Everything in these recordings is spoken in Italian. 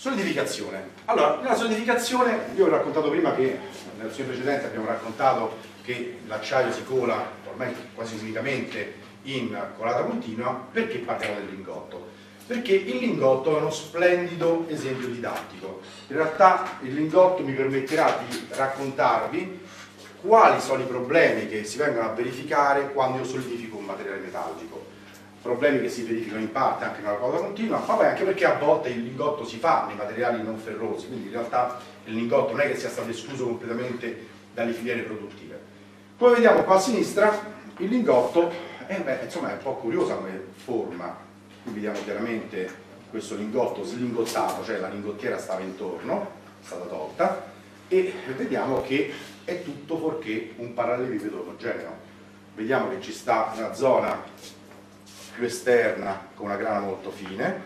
Solidificazione. Allora, nella solidificazione, io vi ho raccontato prima che nel lezione precedente abbiamo raccontato che l'acciaio si cola ormai quasi unicamente in colata continua. Perché parliamo del lingotto? Perché il lingotto è uno splendido esempio didattico. In realtà il lingotto mi permetterà di raccontarvi quali sono i problemi che si vengono a verificare quando io solidifico un materiale metallico. Problemi che si verificano in parte anche nella colata continua, ma poi anche perché a volte il lingotto si fa nei materiali non ferrosi, quindi in realtà il lingotto non è che sia stato escluso completamente dalle filiere produttive. Come vediamo qua a sinistra, il lingotto insomma, è un po' curiosa come forma. Qui vediamo chiaramente questo lingotto slingottato, cioè la lingottiera stava intorno, è stata tolta, e vediamo che è tutto fuorché un parallelepipedo omogeneo. Vediamo che ci sta una zona più esterna con una grana molto fine,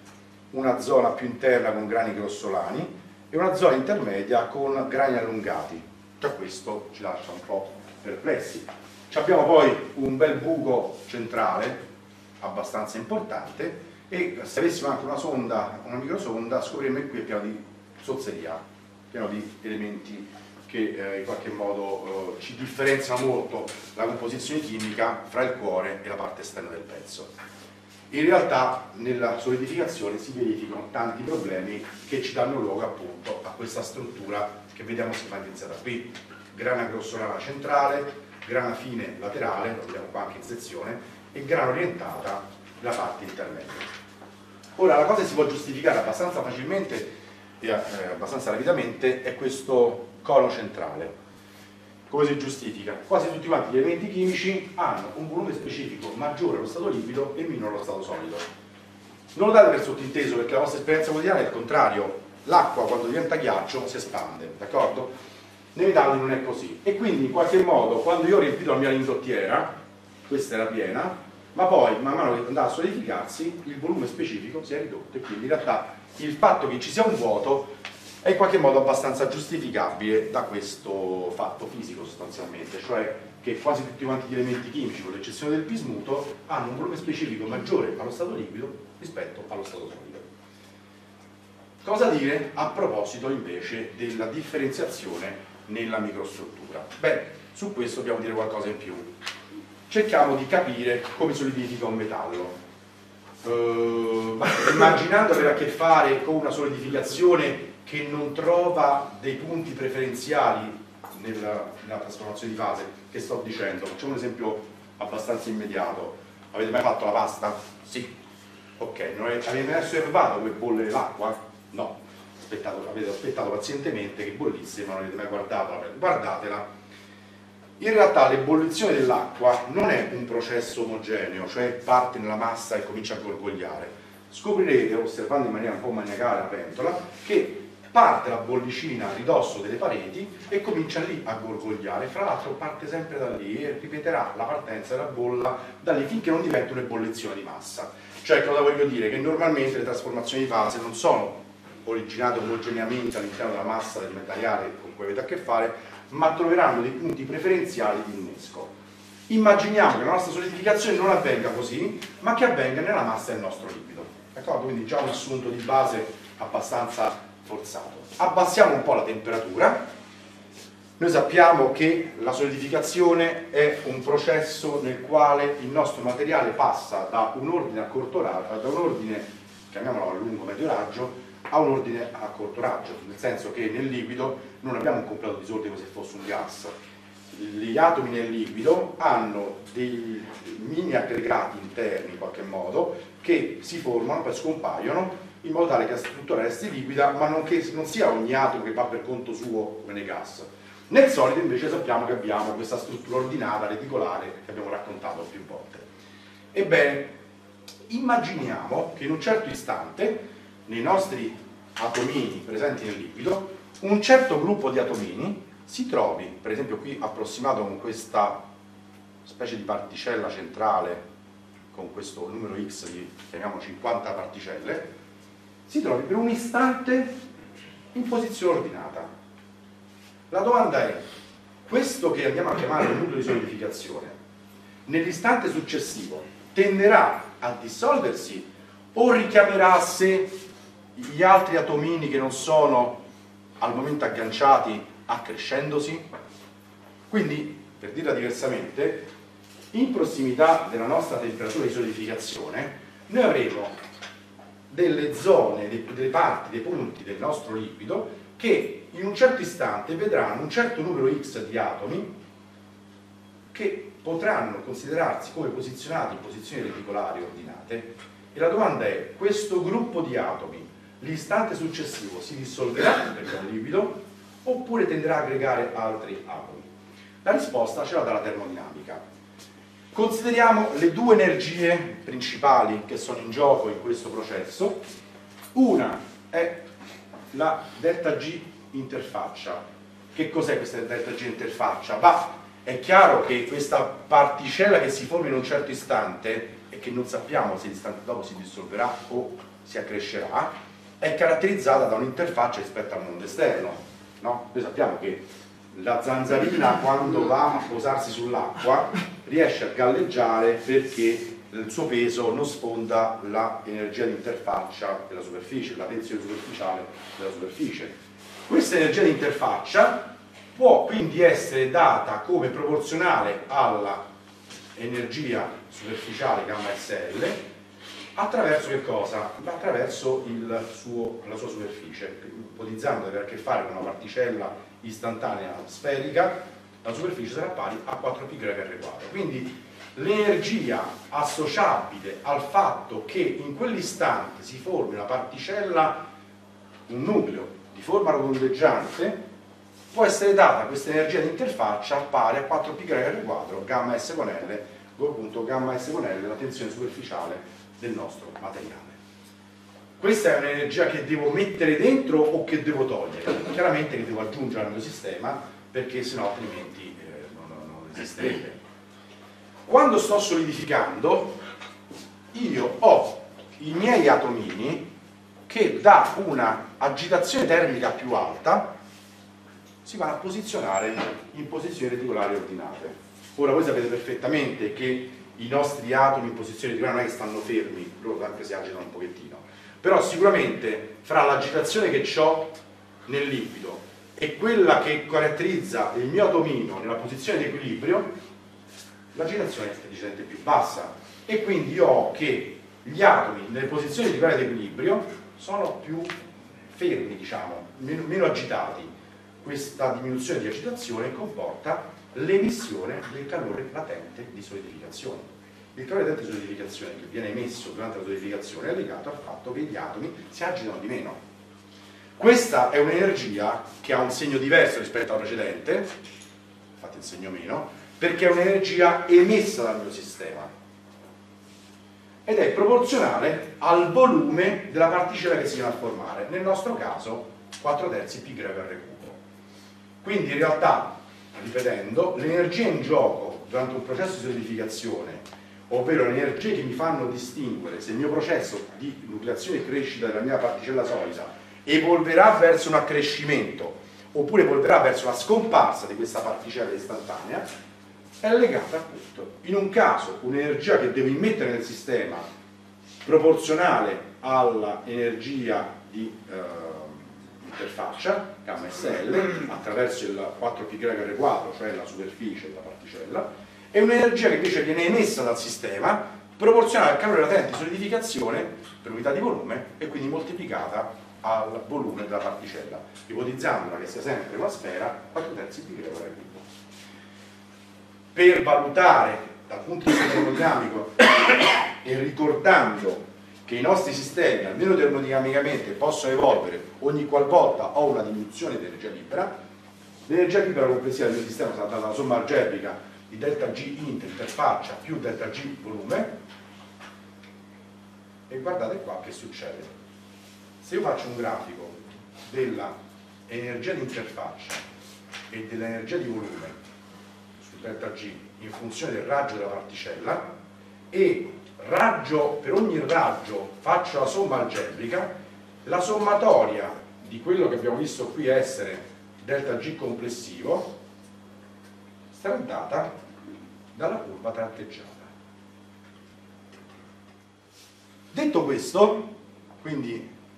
una zona più interna con grani grossolani e una zona intermedia con grani allungati. Già questo ci lascia un po' perplessi. Abbiamo poi un bel buco centrale abbastanza importante e se avessimo anche una sonda, una microsonda, scopriremo che qui è pieno di zozzeria, pieno di elementi che in qualche modo ci differenziano molto la composizione chimica fra il cuore e la parte esterna del pezzo. In realtà nella solidificazione si verificano tanti problemi che ci danno luogo appunto a questa struttura che vediamo schematizzata qui: grana grossolana centrale, grana fine laterale, lo vediamo qua anche in sezione, e grana orientata la parte intermedia. Ora la cosa che si può giustificare abbastanza facilmente e abbastanza rapidamente è questo cono centrale. Come si giustifica? Quasi tutti quanti gli elementi chimici hanno un volume specifico maggiore allo stato liquido e minore allo stato solido. Non lo date per sottinteso, perché la vostra esperienza quotidiana è il contrario. L'acqua quando diventa ghiaccio si espande, d'accordo? Nei metalli non è così, e quindi in qualche modo quando io ho riempito la mia lingottiera, questa era piena, ma poi man mano che andava a solidificarsi il volume specifico si è ridotto, e quindi in realtà il fatto che ci sia un vuoto è in qualche modo abbastanza giustificabile da questo fatto fisico sostanzialmente, cioè che quasi tutti quanti gli elementi chimici, con l'eccezione del bismuto, hanno un volume specifico maggiore allo stato liquido rispetto allo stato solido. Cosa dire a proposito invece della differenziazione nella microstruttura? Beh, su questo dobbiamo dire qualcosa in più. Cerchiamo di capire come solidifica un metallo. Immaginando avere a che fare con una solidificazione che non trova dei punti preferenziali nella trasformazione di fase, che sto dicendo, facciamo un esempio abbastanza immediato. Avete mai fatto la pasta? Sì. Ok, avete mai osservato come bolle l'acqua? No. Avete aspettato pazientemente che bollisse, ma non avete mai guardato. Guardatela. In realtà l'ebollizione dell'acqua non è un processo omogeneo, cioè parte nella massa e comincia a gorgogliare. Scoprirete, osservando in maniera un po' maniacale la pentola, che parte la bollicina a ridosso delle pareti e comincia lì a gorgogliare. Fra l'altro parte sempre da lì e ripeterà la partenza della bolla da lì finché non diventa un'ebollizione di massa. Cioè, cosa voglio dire? Che normalmente le trasformazioni di fase non sono originate omogeneamente all'interno della massa del materiale con cui avete a che fare, ma troveranno dei punti preferenziali di innesco. Immaginiamo che la nostra solidificazione non avvenga così, ma che avvenga nella massa del nostro liquido. D'accordo? Quindi già un assunto di base abbastanza forzato. Abbassiamo un po' la temperatura. Noi sappiamo che la solidificazione è un processo nel quale il nostro materiale passa da un ordine a corto raggio, da un ordine, chiamiamolo a lungo medio raggio, a un ordine a corto raggio, nel senso che nel liquido non abbiamo un completo disordine come se fosse un gas. Gli atomi nel liquido hanno dei mini aggregati interni in qualche modo che si formano, poi scompaiono, in modo tale che la struttura resti liquida, ma non sia ogni atomo che va per conto suo come nei gas. Nel solido invece sappiamo che abbiamo questa struttura ordinata, reticolare, che abbiamo raccontato più volte. Ebbene, immaginiamo che in un certo istante nei nostri atomini presenti nel liquido un certo gruppo di atomini si trovi, per esempio qui approssimato con questa specie di particella centrale, con questo numero x di, chiamiamo 50 particelle, si trovi per un istante in posizione ordinata. La domanda è: questo che andiamo a chiamare il nucleo di solidificazione, nell'istante successivo tenderà a dissolversi o richiamerà a sé gli altri atomini che non sono al momento agganciati accrescendosi? Quindi, per dirla diversamente, in prossimità della nostra temperatura di solidificazione noi avremo delle zone, delle parti, dei punti del nostro liquido che in un certo istante vedranno un certo numero X di atomi che potranno considerarsi come posizionati in posizioni reticolari ordinate, e la domanda è: questo gruppo di atomi l'istante successivo si dissolverà perché è un liquido oppure tenderà a aggregare altri atomi? La risposta ce la dà la termodinamica. Consideriamo le due energie principali che sono in gioco in questo processo. Una è la delta G interfaccia. Che cos'è questa delta G interfaccia? Bah, è chiaro che questa particella che si forma in un certo istante e che non sappiamo se l'istante dopo si dissolverà o si accrescerà, è caratterizzata da un'interfaccia rispetto al mondo esterno, no? Noi sappiamo che la zanzarina, quando va a posarsi sull'acqua, riesce a galleggiare perché il suo peso non sfonda l'energia di interfaccia della superficie, la tensione superficiale della superficie. Questa energia di interfaccia può quindi essere data come proporzionale alla energia superficiale gamma SL attraverso che cosa? Attraverso la sua superficie. Ipotizzando di avere a che fare con una particella istantanea sferica, la superficie sarà pari a 4πr². Quindi l'energia associabile al fatto che in quell'istante si formi una particella, un nucleo di forma rotondeggiante, può essere data questa energia di interfaccia pari a 4πr² gamma S con L, appunto gamma S con L, la tensione superficiale del nostro materiale. Questa è un'energia che devo mettere dentro o che devo togliere? Chiaramente che devo aggiungere al mio sistema, perché sennò altrimenti non esisterebbe. Quando sto solidificando, io ho i miei atomini che da una agitazione termica più alta si vanno a posizionare in posizioni reticolari ordinate. Ora voi sapete perfettamente che i nostri atomi in posizione reticolare non è che stanno fermi, loro anche si agitano un pochettino, però sicuramente fra l'agitazione che ho nel liquido e quella che caratterizza il mio atomino nella posizione di equilibrio, l'agitazione è decisamente più bassa, e quindi io ho che gli atomi nelle posizioni reticolari di equilibrio sono più fermi, diciamo, meno agitati. Questa diminuzione di agitazione comporta l'emissione del calore latente di solidificazione. Il calore latente di solidificazione che viene emesso durante la solidificazione è legato al fatto che gli atomi si agitano di meno. Questa è un'energia che ha un segno diverso rispetto alla precedente, infatti il segno meno, perché è un'energia emessa dal mio sistema ed è proporzionale al volume della particella che si viene a formare, nel nostro caso 4/3 πr². Quindi in realtà, ripetendo, l'energia in gioco durante un processo di solidificazione, ovvero le energie che mi fanno distinguere se il mio processo di nucleazione e crescita della mia particella solida evolverà verso un accrescimento oppure evolverà verso la scomparsa di questa particella istantanea, è legata appunto, in un caso, un'energia che devo immettere nel sistema proporzionale all'energia di interfaccia, gamma SL, attraverso il 4πr², cioè la superficie della particella, e un'energia che invece viene emessa dal sistema, proporzionale al calore latente di solidificazione per unità di volume e quindi moltiplicata al volume della particella, ipotizzandola che sia sempre una sfera 4/3 πr². Per valutare dal punto di vista termodinamico e ricordando che i nostri sistemi, almeno termodinamicamente, possono evolvere ogni qualvolta ho una diminuzione di energia libera, l'energia libera complessiva del mio sistema sarà data dalla somma algebrica di delta G interfaccia più delta G volume, e guardate qua che succede. Se io faccio un grafico dell'energia di interfaccia e dell'energia di volume su delta G in funzione del raggio della particella e per ogni raggio faccio la somma algebrica, la sommatoria di quello che abbiamo visto qui essere delta G complessivo sarà data dalla curva tratteggiata. Detto questo, quindi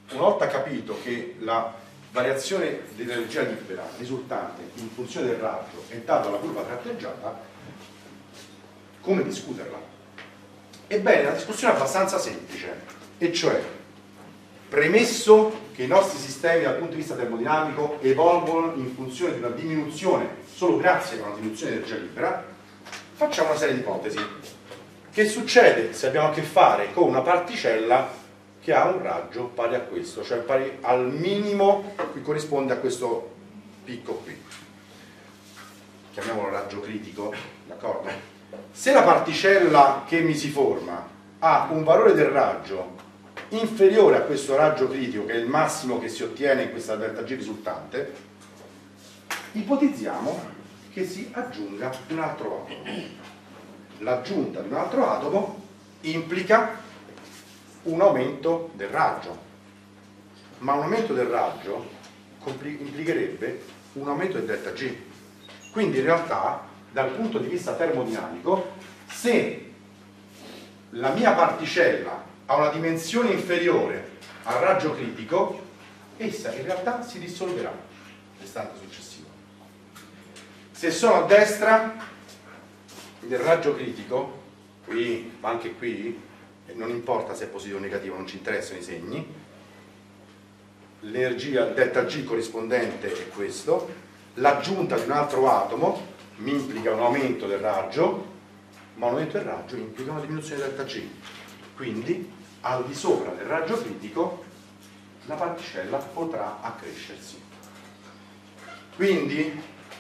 una volta capito che la variazione dell'energia libera risultante in funzione del raggio è data dalla curva tratteggiata, come discuterla? Ebbene, la discussione è abbastanza semplice, e cioè, premesso che i nostri sistemi dal punto di vista termodinamico evolvono in funzione di una diminuzione, solo grazie a una diminuzione di energia libera, facciamo una serie di ipotesi. Che succede se abbiamo a che fare con una particella che ha un raggio pari a questo, cioè pari al minimo che corrisponde a questo picco qui? Chiamiamolo raggio critico, d'accordo? Se la particella che mi si forma ha un valore del raggio inferiore a questo raggio critico, che è il massimo che si ottiene in questa delta G risultante, ipotizziamo che si aggiunga un altro atomo. L'aggiunta di un altro atomo implica un aumento del raggio, ma un aumento del raggio implicherebbe un aumento del delta G. Quindi in realtà, dal punto di vista termodinamico, se la mia particella ha una dimensione inferiore al raggio critico, essa in realtà si dissolverà l'istante successivo. Se sono a destra del raggio critico, qui, ma anche qui, non importa se è positivo o negativo, non ci interessano i segni, l'energia delta G corrispondente è questo, l'aggiunta di un altro atomo mi implica un aumento del raggio, ma un aumento del raggio implica una diminuzione del delta G. Quindi, al di sopra del raggio critico, la particella potrà accrescersi. Quindi,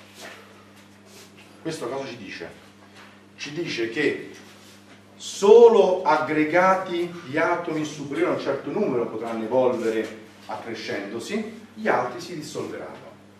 questo cosa ci dice? Ci dice che solo aggregati di atomi superiori a un certo numero potranno evolvere accrescendosi, gli altri si dissolveranno.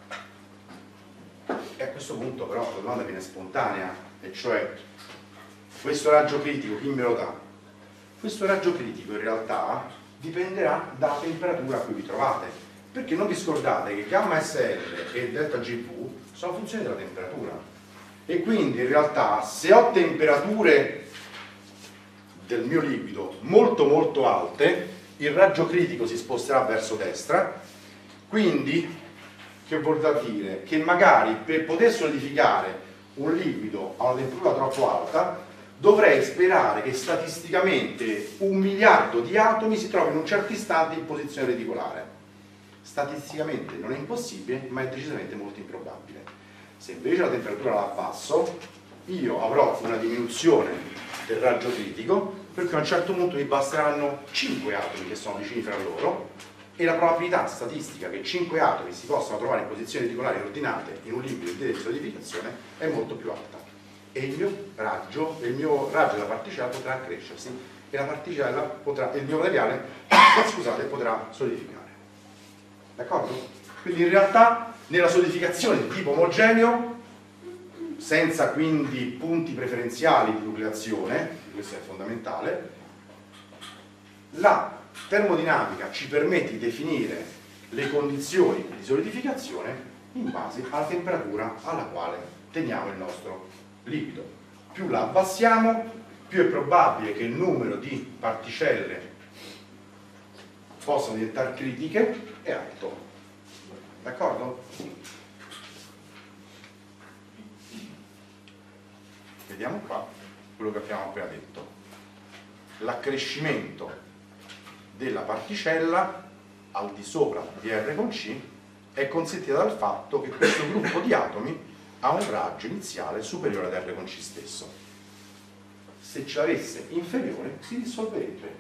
E a questo punto però la domanda viene spontanea, e cioè, questo raggio critico chi me lo dà? Questo raggio critico in realtà dipenderà dalla temperatura a cui vi trovate, perché non vi scordate che gamma SL e delta GV sono funzioni della temperatura, e quindi in realtà se ho temperature del mio liquido molto alte, il raggio critico si sposterà verso destra. Quindi che vuol dire? Che magari per poter solidificare un liquido a una temperatura troppo alta dovrei sperare che statisticamente 1 miliardo di atomi si trovino in un certo istante in posizione reticolare. Statisticamente non è impossibile, ma è decisamente molto improbabile. Se invece la temperatura la abbasso, io avrò una diminuzione del raggio critico, perché a un certo punto mi basteranno 5 atomi che sono vicini fra loro, e la probabilità statistica che 5 atomi si possano trovare in posizioni reticolari ordinate in un liquido di solidificazione è molto più alta, e il mio raggio della particella potrà accrescersi e la particella potrà, il mio materiale scusate, potrà solidificare. D'accordo? Quindi in realtà nella solidificazione di tipo omogeneo, senza quindi punti preferenziali di nucleazione, questo è fondamentale, la termodinamica ci permette di definire le condizioni di solidificazione in base alla temperatura alla quale teniamo il nostro liquido. Più la abbassiamo, più è probabile che il numero di particelle possano diventare critiche è alto. D'accordo? Vediamo qua quello che abbiamo appena detto. L'accrescimento della particella al di sopra di R con C è consentito dal fatto che questo gruppo di atomi ha un raggio iniziale superiore ad R con C stesso. Se ce l'avesse inferiore si dissolverebbe.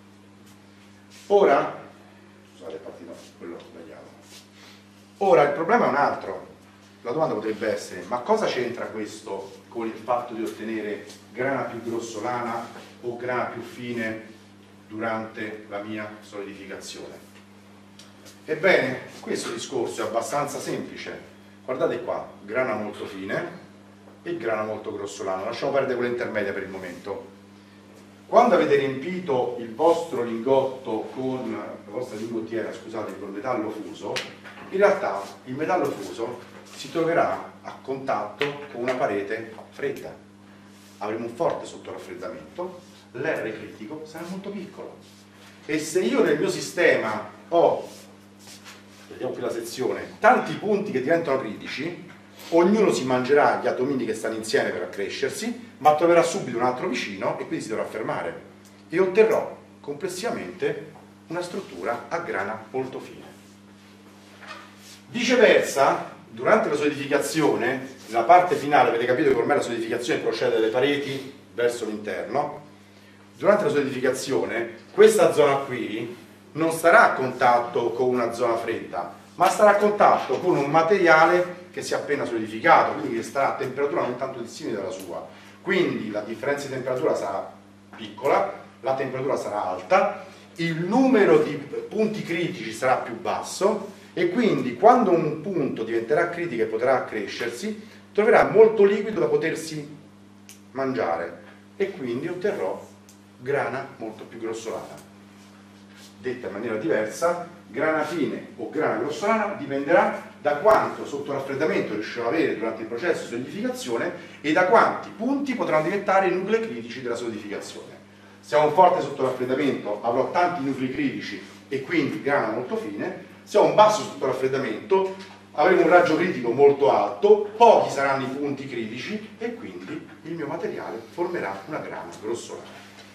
Ora, scusate, è partito quello sbagliato. Ora il problema è un altro. La domanda potrebbe essere: ma cosa c'entra questo con il fatto di ottenere grana più grossolana o grana più fine durante la mia solidificazione? Ebbene, questo discorso è abbastanza semplice. Guardate qua, grana molto fine e grana molto grossolana. Lasciamo perdere quella intermedia per il momento. Quando avete riempito il vostro lingotto con la vostra lingottiera, scusate, con metallo fuso, in realtà il metallo fuso si troverà a contatto con una parete fredda. Avremo un forte sottoraffreddamento, l'R critico sarà molto piccolo, e se io nel mio sistema ho, vediamo qui la sezione, tanti punti che diventano critici, ognuno si mangerà gli atomini che stanno insieme per accrescersi, ma troverà subito un altro vicino e quindi si dovrà fermare e otterrò complessivamente una struttura a grana molto fine. Viceversa, durante la solidificazione, nella parte finale, avete capito che ormai la solidificazione procede dalle pareti verso l'interno. Durante la solidificazione, questa zona qui non starà a contatto con una zona fredda, ma starà a contatto con un materiale che si è appena solidificato, quindi che starà a temperatura non tanto dissimile dalla sua. Quindi la differenza di temperatura sarà piccola, la temperatura sarà alta, il numero di punti critici sarà più basso e quindi quando un punto diventerà critico e potrà accrescersi, troverà molto liquido da potersi mangiare e quindi otterrò grana molto più grossolana. Detta in maniera diversa, grana fine o grana grossolana dipenderà da quanto sottoraffreddamento riuscirò ad avere durante il processo di solidificazione e da quanti punti potranno diventare i nuclei critici della solidificazione. Se ho un forte sottoraffreddamento avrò tanti nuclei critici e quindi grana molto fine. Se ho un basso sottoraffreddamento avremo un raggio critico molto alto, pochi saranno i punti critici e quindi il mio materiale formerà una grana grossolana.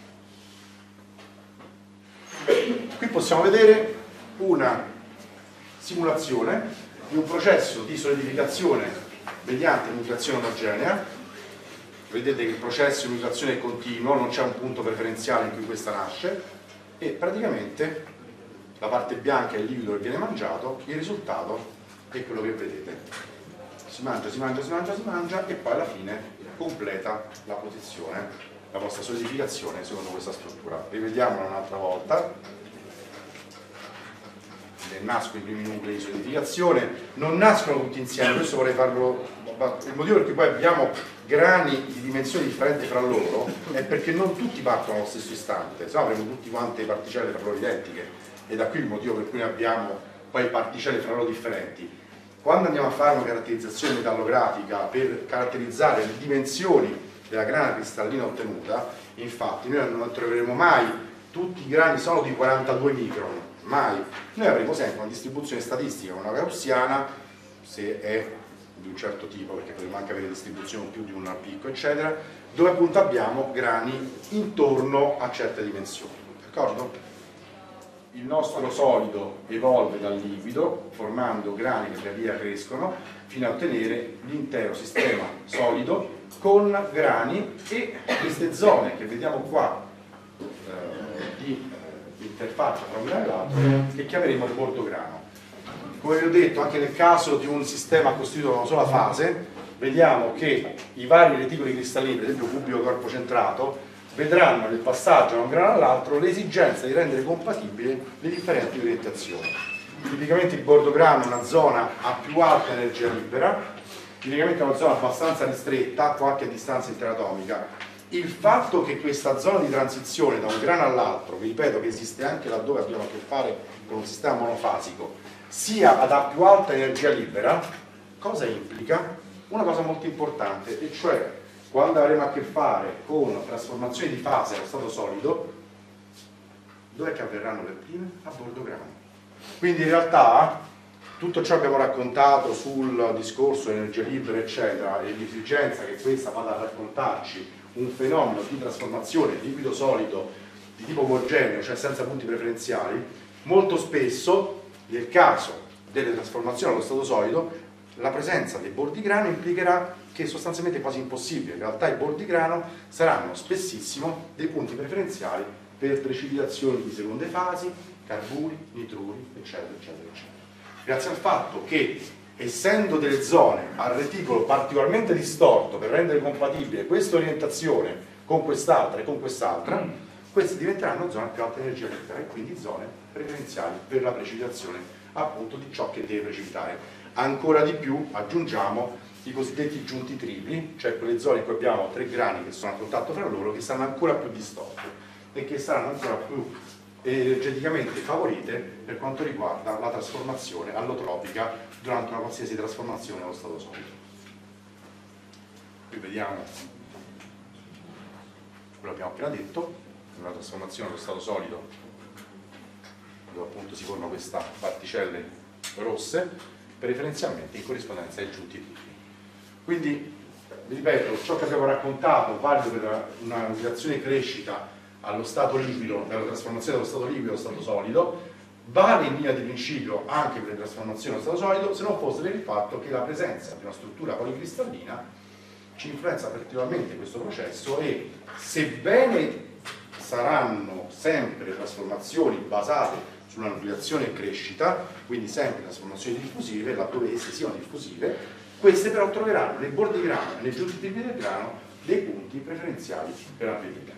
Qui possiamo vedere una simulazione di un processo di solidificazione mediante nucleazione omogenea. Vedete che il processo di nucleazione è continuo, non c'è un punto preferenziale in cui questa nasce e praticamente la parte bianca è il liquido che viene mangiato, il risultato è quello che vedete. Si mangia, si mangia, si mangia, si mangia e poi alla fine completa la posizione, la vostra solidificazione secondo questa struttura. Rivediamola un'altra volta. Nascono i primi nuclei di solidificazione, non nascono tutti insieme, questo vorrei farlo. Il motivo per cui poi abbiamo grani di dimensioni differenti fra loro è perché non tutti partono allo stesso istante, se no avremo tutti quante particelle fra loro identiche e da qui il motivo per cui abbiamo poi particelle fra loro differenti. Quando andiamo a fare una caratterizzazione metallografica per caratterizzare le dimensioni della grana cristallina ottenuta, infatti noi non troveremo mai tutti i grani solo di 42 micron, mai. Noi avremo sempre una distribuzione statistica, una gaussiana, se è di un certo tipo, perché potremmo anche avere distribuzioni più di un picco, eccetera, dove appunto abbiamo grani intorno a certe dimensioni. D'accordo? Il nostro solido evolve dal liquido, formando grani che via via crescono, fino a ottenere l'intero sistema solido con grani e queste zone che vediamo qua di interfaccia tra un grano e l'altro che chiameremo il bordo grano. Come vi ho detto, anche nel caso di un sistema costituito da una sola fase, vediamo che i vari reticoli cristallini, per esempio cubico corpo centrato, vedranno nel passaggio da un grano all'altro l'esigenza di rendere compatibili le differenti orientazioni. Tipicamente il bordo grano è una zona a più alta energia libera, tipicamente è una zona abbastanza ristretta, qualche distanza interatomica. Il fatto che questa zona di transizione da un grano all'altro, vi ripeto che esiste anche laddove abbiamo a che fare con un sistema monofasico, sia ad più alta energia libera, cosa implica? Una cosa molto importante, e cioè quando avremo a che fare con trasformazioni di fase allo stato solido, dov'è che avverranno per prime? A bordo grano. Quindi in realtà tutto ciò che abbiamo raccontato sul discorso energia libera eccetera e l'esigenza che questa vada a raccontarci un fenomeno di trasformazione liquido-solido di tipo omogeneo, cioè senza punti preferenziali, molto spesso nel caso delle trasformazioni allo stato solido la presenza dei bordi grano implicherà che sostanzialmente è quasi impossibile, in realtà i bordi grano saranno spessissimo dei punti preferenziali per precipitazioni di seconde fasi, carburi, nitruri, eccetera, eccetera, eccetera. Grazie al fatto che, essendo delle zone a reticolo particolarmente distorto per rendere compatibile questa orientazione con quest'altra e con quest'altra, queste diventeranno zone a più alta energia libera e quindi zone preferenziali per la precipitazione appunto di ciò che deve precipitare. Ancora di più aggiungiamo i cosiddetti giunti tripli, cioè quelle zone in cui abbiamo tre grani che sono a contatto fra loro, che saranno ancora più distorte e che saranno ancora più energeticamente favorite per quanto riguarda la trasformazione allotropica durante una qualsiasi trasformazione allo stato solido. Qui vediamo quello che abbiamo appena detto, una trasformazione allo stato solido dove appunto appunto si formano queste particelle rosse, preferenzialmente in corrispondenza ai giunti tripli. Quindi, vi ripeto, ciò che abbiamo raccontato vale per una nucleazione crescita allo stato liquido, dalla trasformazione dallo stato liquido allo stato solido, vale in linea di principio anche per le trasformazioni allo stato solido, se non fosse per il fatto che la presenza di una struttura policristallina ci influenza particolarmente questo processo e, sebbene saranno sempre trasformazioni basate sulla nucleazione e crescita, quindi sempre trasformazioni diffusive, laddove esse siano diffusive, queste però troveranno nei bordi grano e nei giunti tipi del grano dei punti preferenziali per avvenire.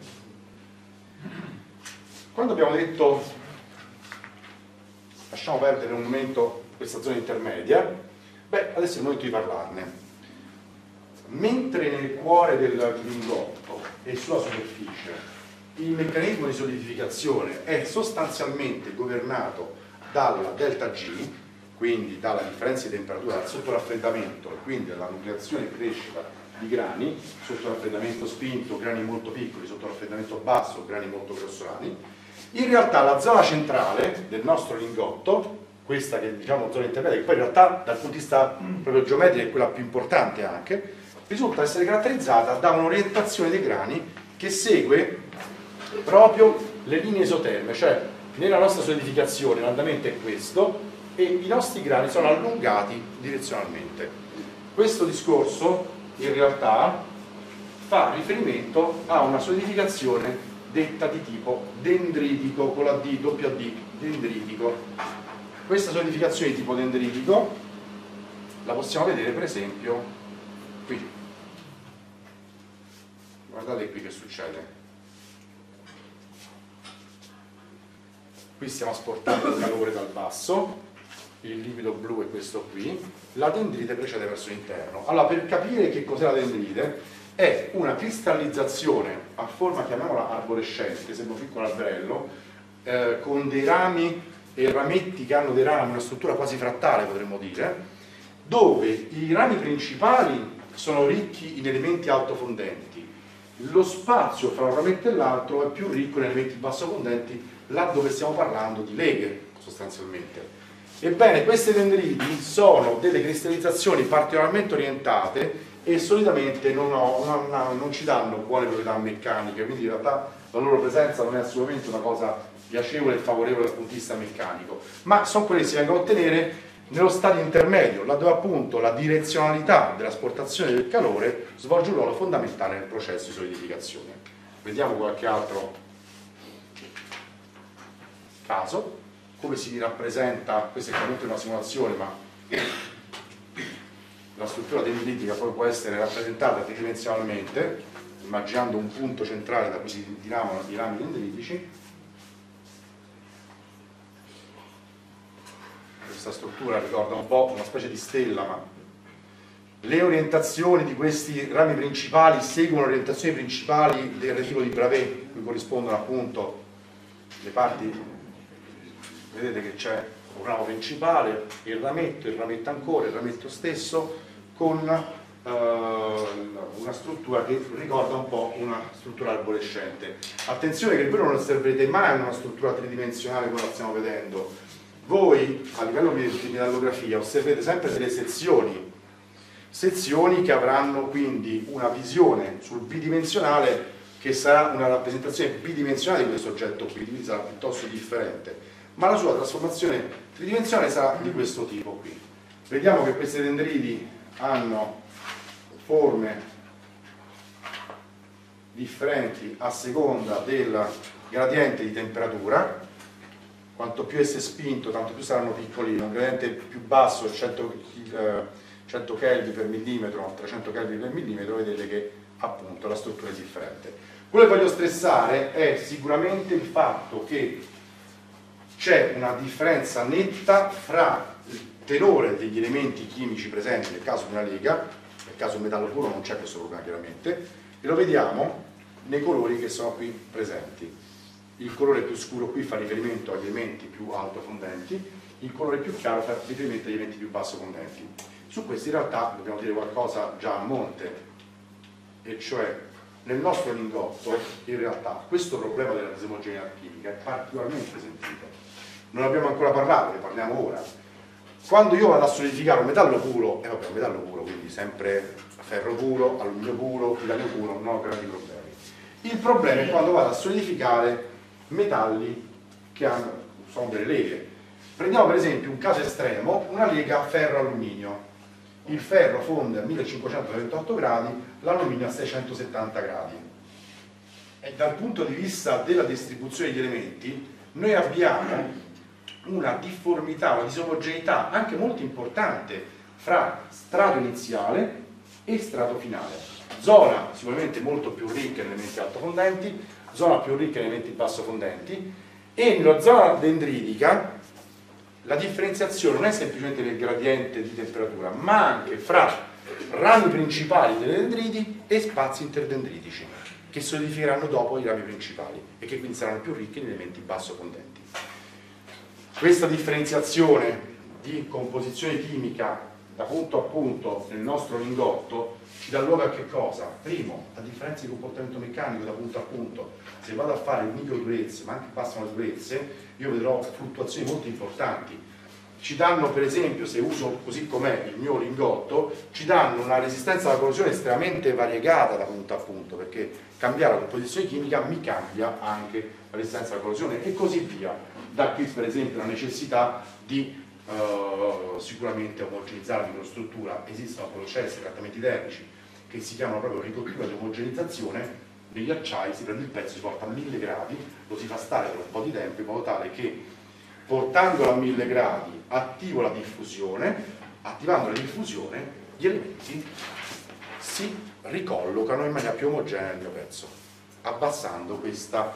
Quando abbiamo detto lasciamo perdere un momento questa zona intermedia, beh, adesso è il momento di parlarne. Mentre nel cuore del lingotto e sulla superficie il meccanismo di solidificazione è sostanzialmente governato dalla delta G, quindi dalla differenza di temperatura dal sottoraffreddamento e quindi dalla nucleazione e crescita di grani, sottoraffreddamento spinto, grani molto piccoli, sottoraffreddamento basso, grani molto grossolani. In realtà la zona centrale del nostro lingotto, questa che diciamo zona intermedia, che poi in realtà dal punto di vista proprio geometrico è quella più importante anche, risulta essere caratterizzata da un'orientazione dei grani che segue proprio le linee isoterme, cioè nella nostra solidificazione l'andamento è questo e i nostri grani sono allungati direzionalmente. Questo discorso in realtà fa riferimento a una solidificazione detta di tipo dendritico, con la D, doppia D, dendritico. Questa solidificazione di tipo dendritico la possiamo vedere per esempio qui. Guardate qui che succede. Qui stiamo asportando il calore dal basso, il liquido blu è questo qui, la dendrite precede verso l'interno. Allora, per capire che cos'è la dendrite, è una cristallizzazione a forma, chiamiamola arborescente, sembra un piccolo alberello, con dei rami e rametti che hanno dei rami, una struttura quasi frattale potremmo dire, dove i rami principali sono ricchi in elementi altofondenti, lo spazio fra un rametto e l'altro è più ricco in elementi bassofondenti, là dove stiamo parlando di leghe sostanzialmente. Ebbene, queste dendriti sono delle cristallizzazioni particolarmente orientate e solitamente non ci danno buone proprietà meccaniche, quindi in realtà la loro presenza non è assolutamente una cosa piacevole e favorevole dal punto di vista meccanico, ma sono quelle che si vengono a ottenere nello stadio intermedio, laddove appunto la direzionalità dell'asportazione del calore svolge un ruolo fondamentale nel processo di solidificazione. Vediamo qualche altro caso, come si rappresenta, questa è chiaramente una simulazione, ma la struttura dendritica poi può essere rappresentata tridimensionalmente, immaginando un punto centrale da cui si diramano i rami dendritici. Questa struttura ricorda un po' una specie di stella, ma le orientazioni di questi rami principali seguono le orientazioni principali del rettilineo di Bravais, cui corrispondono appunto le parti. Vedete che c'è un ramo principale, il rametto ancora, il rametto stesso, con una struttura che ricorda un po' una struttura arborescente. Attenzione che voi non osserverete mai una struttura tridimensionale come la stiamo vedendo. Voi a livello di metallografia osservate sempre delle sezioni che avranno quindi una visione sul bidimensionale che sarà una rappresentazione bidimensionale di questo oggetto qui, quindi sarà piuttosto differente, ma la sua trasformazione tridimensionale sarà di questo tipo qui. Vediamo che queste dendriti hanno forme differenti a seconda del gradiente di temperatura. Quanto più esse spinto, tanto più saranno piccolino. Un gradiente più basso, 100 Kelvin per millimetro, 300 Kelvin per millimetro, vedete che appunto la struttura è differente. Quello che voglio stressare è sicuramente il fatto che c'è una differenza netta fra il tenore degli elementi chimici presenti nel caso di una lega, nel caso del metallo puro non c'è questo problema chiaramente, e lo vediamo nei colori che sono qui presenti. Il colore più scuro qui fa riferimento agli elementi più altofondenti, il colore più chiaro fa riferimento agli elementi più bassofondenti. Su questi in realtà dobbiamo dire qualcosa già a monte, e cioè nel nostro lingotto in realtà questo problema della disomogeneità chimica è particolarmente sentito. non abbiamo ancora parlato, ne parliamo ora. Quando io vado a solidificare un metallo puro, vabbè, un metallo puro, quindi sempre ferro puro, alluminio puro, titanio puro, non ho grandi problemi. Il problema è quando vado a solidificare metalli che sono delle leghe. Prendiamo per esempio un caso estremo, una lega ferro-alluminio. Il ferro fonde a 1538 gradi, l'alluminio a 670 gradi. E dal punto di vista della distribuzione degli elementi, noi abbiamo una difformità, una disomogeneità anche molto importante fra strato iniziale e strato finale. Zona sicuramente molto più ricca in elementi altofondenti, zona più ricca in elementi bassofondenti, e nella zona dendritica la differenziazione non è semplicemente nel gradiente di temperatura, ma anche fra rami principali delle dendriti e spazi interdendritici, che solidificheranno dopo i rami principali e che quindi saranno più ricchi in elementi bassofondenti. Questa differenziazione di composizione chimica da punto a punto nel nostro lingotto ci dà luogo a che cosa? Primo, a differenza di comportamento meccanico da punto a punto, se vado a fare micro durezze ma anche basse durezze, io vedrò fluttuazioni molto importanti. Ci danno per esempio, se uso così com'è il mio lingotto, ci danno una resistenza alla corrosione estremamente variegata da punto a punto, perché cambiare la composizione chimica mi cambia anche la resistenza alla corrosione e così via. Da qui per esempio la necessità di sicuramente omogenizzare la microstruttura. Esistono processi, trattamenti termici che si chiamano proprio ricottura di omogenizzazione. Negli acciai si prende il pezzo, si porta a 1000 gradi, lo si fa stare per un po' di tempo in modo tale che portandolo a 1000 gradi attivo la diffusione, attivando la diffusione gli elementi si ricollocano in maniera più omogenea nel mio pezzo, abbassando questa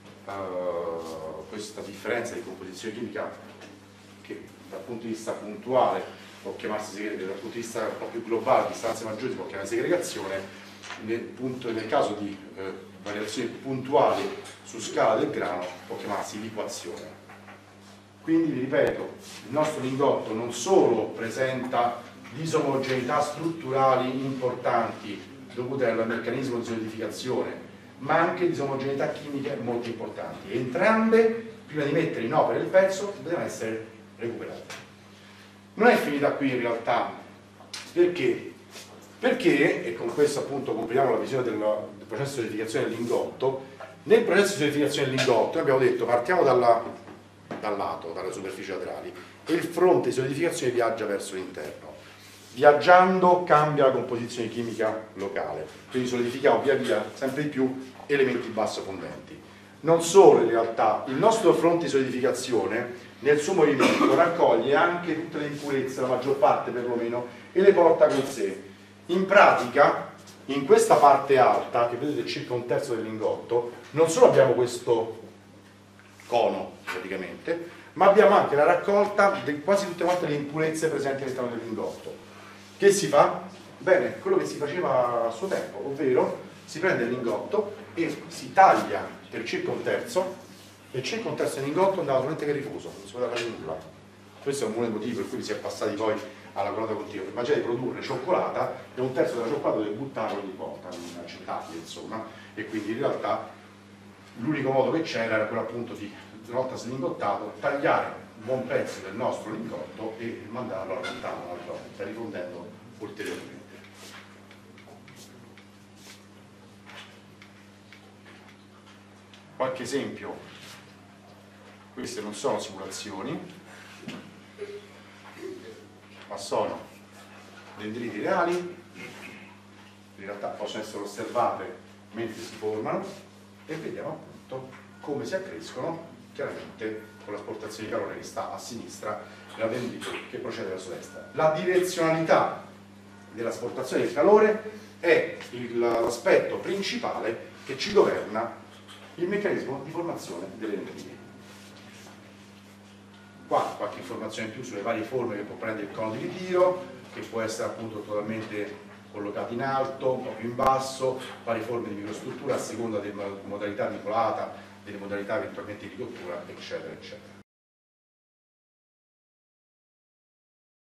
differenza di composizione chimica che dal punto di vista puntuale può chiamarsi segregazione, dal punto di vista un po' più globale, a distanze maggiori si può chiamare segregazione, nel caso di variazioni puntuali su scala del grano può chiamarsi liquazione. Quindi vi ripeto, il nostro lingotto non solo presenta disomogeneità strutturali importanti dovute al meccanismo di solidificazione, ma anche disomogeneità chimiche molto importanti. Entrambe, prima di mettere in opera il pezzo, devono essere recuperate. Non è finita qui in realtà. Perché? Perché, e con questo appunto completiamo la visione del processo di solidificazione del lingotto, nel processo di solidificazione del lingotto abbiamo detto partiamo dal lato, dalle superfici laterali, e il fronte di solidificazione viaggia verso l'interno. Viaggiando cambia la composizione chimica locale, quindi solidifichiamo via via sempre di più elementi bassofondenti. Non solo, in realtà, il nostro fronte di solidificazione nel suo movimento raccoglie anche tutte le impurezze, la maggior parte perlomeno, e le porta con sé. In pratica, in questa parte alta, che vedete circa un terzo del lingotto, non solo abbiamo questo cono praticamente, ma abbiamo anche la raccolta di quasi tutte quante le impurezze presenti all'interno del lingotto. Che si fa? Bene, quello che si faceva a suo tempo, ovvero si prende il lingotto e si taglia per circa un terzo, e circa un terzo del lingotto andava solamente che rifuso, non si poteva fare nulla. Questo è un buon motivo per cui si è passati poi alla colata continua. Immaginate di produrre cioccolata e un terzo della cioccolata deve buttarlo ogni volta, inaccettabile insomma, e quindi in realtà l'unico modo che c'era era quello appunto di, una volta slingottato, tagliare un buon pezzo del nostro lingotto e mandarlo a lontano un'altra volta, rifondendo ulteriormente. Qualche esempio: queste non sono simulazioni, ma sono dendriti reali, in realtà possono essere osservate mentre si formano, e vediamo appunto come si accrescono, chiaramente con l'asportazione di calore che sta a sinistra e la dendrite che procede verso destra. La direzionalità dell'asportazione del calore è l'aspetto principale che ci governa il meccanismo di formazione delle dendriti. Qua qualche informazione in più sulle varie forme che può prendere il cono di ritiro, che può essere appunto totalmente collocato in alto, un po' più in basso, varie forme di microstruttura a seconda delle modalità di colata, delle modalità eventualmente di cottura, eccetera, eccetera.